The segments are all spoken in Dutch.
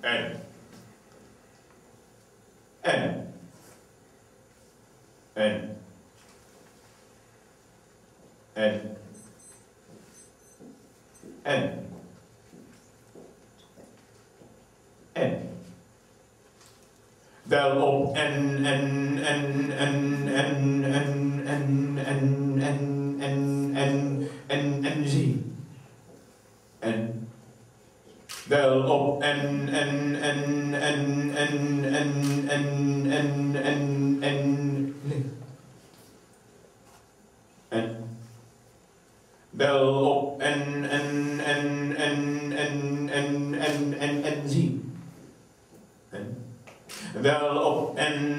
Wel op en zie. En wel op en wel op en zie. Wel op en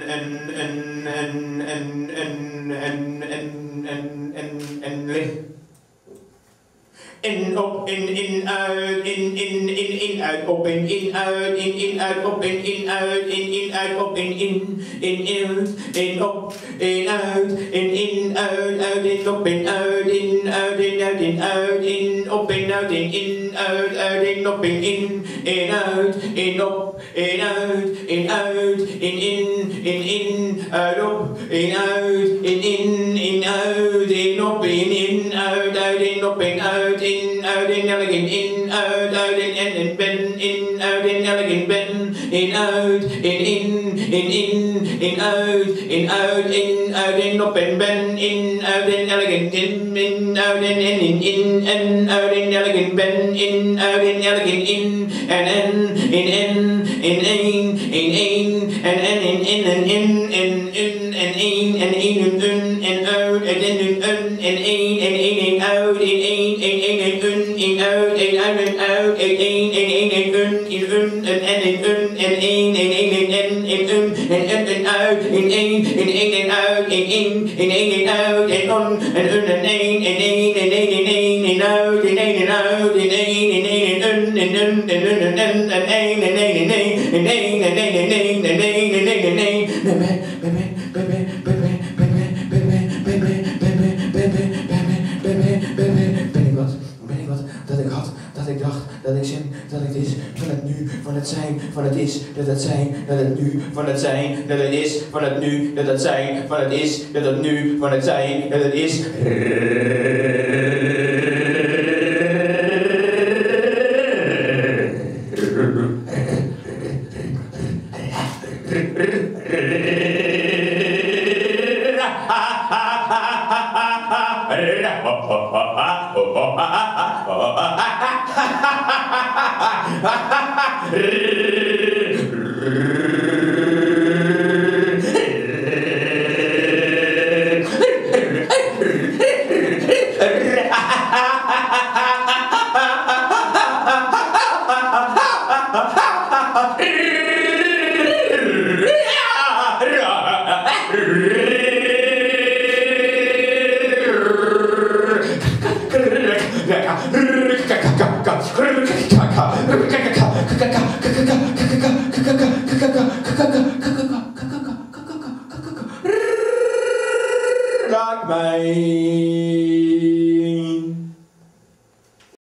licht. In op in uit in uit op in uit op in uit op in op in uit op in uit op in uit op in uit op uit op van het is, dat het zijn, dat het nu, van het zijn, dat het is, van het nu, dat het zijn, van het is, dat het nu, van het zijn, dat het is.